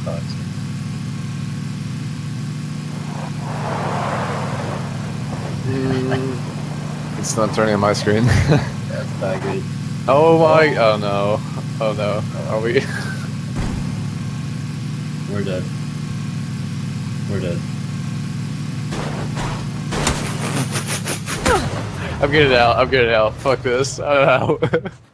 toxic. It's not turning on my screen. That's not good. Oh my! Oh no! Oh no! Are we? We're dead. We're dead. I'm getting out. I'm getting out. Fuck this. I'm out.